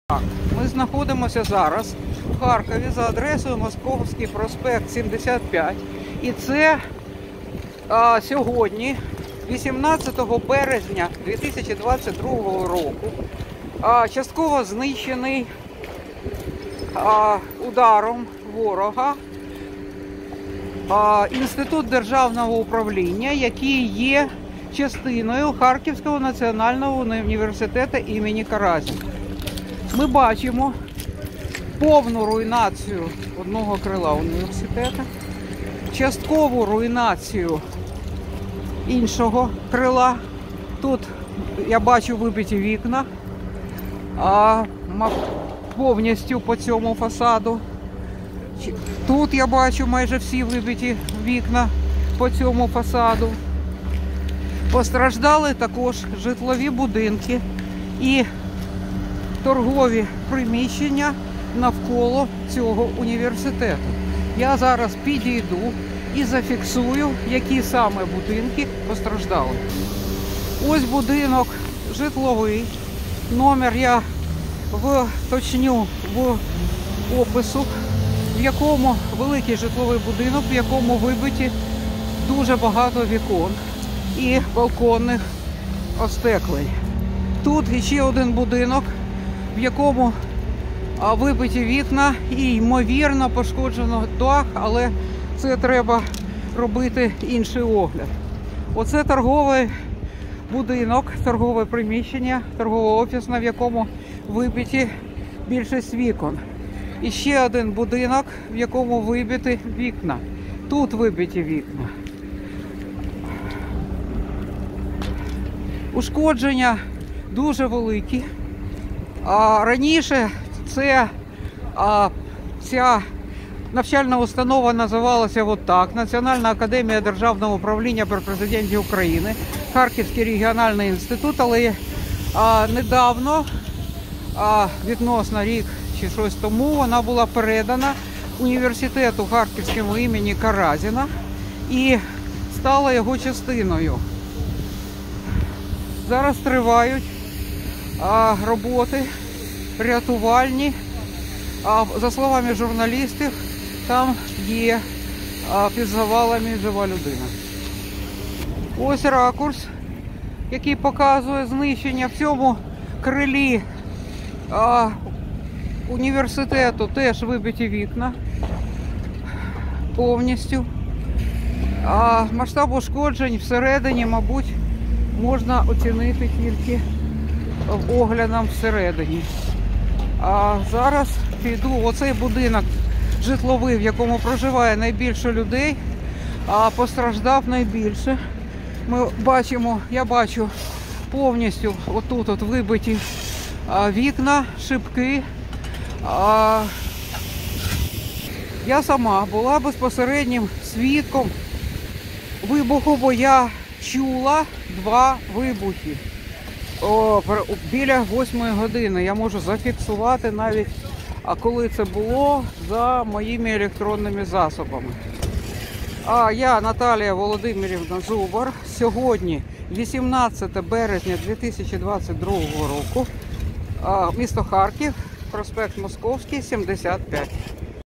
Так, ми знаходимося зараз в Харкові за адресою Московський проспект 75. І це сьогодні, 18 березня 2022 року, частково знищений ударом ворога Інститут державного управління, який є частиною Харківського національного університету імені Каразіна. Ми бачимо повну руйнацію одного крила університету, часткову руйнацію іншого крила. Тут я бачу вибиті вікна повністю по цьому фасаду. Тут я бачу майже всі вибиті вікна по цьому фасаду. Постраждали також житлові будинки і торгові приміщення навколо цього університету. Я зараз підійду і зафіксую, які саме будинки постраждали. Ось будинок житловий. Номер я вточню в опису, в якому великий житловий будинок, в якому вибиті дуже багато вікон і балконних остеклень. Тут ще один будинок, в якому вибиті вікна і, ймовірно, пошкоджено дах, але це треба робити інший огляд. Оце торговий будинок, торгове приміщення, торгово-офісне, в якому вибиті більшість вікон. І ще один будинок, в якому вибиті вікна. Тут вибиті вікна. Ушкодження дуже великі. Раніше ця навчальна установа називалася так: Національна академія державного управління при президенті України, Харківський регіональний інститут, але недавно, відносно рік чи щось тому, вона була передана університету Харківському імені Каразіна і стала його частиною. Зараз тривають роботи рятувальні. За словами журналістів, там є під завалами жива людина. Ось ракурс, який показує знищення. В цьому крилі університету теж вибиті вікна повністю. Масштаб ушкоджень всередині, мабуть, можна оцінити тільки оглядом всередині. Зараз піду. Оцей будинок житловий, в якому проживає найбільше людей, постраждав найбільше. Ми бачимо, я бачу повністю отут вибиті вікна, шибки. Я сама була безпосереднім свідком вибуху, бо я чула 2 вибухи. Біля 8 години. Я можу зафіксувати навіть, коли це було, за моїми електронними засобами. Я Наталія Володимирівна Зубар. Сьогодні 18 березня 2022 року. Місто Харків, проспект Московський, 75.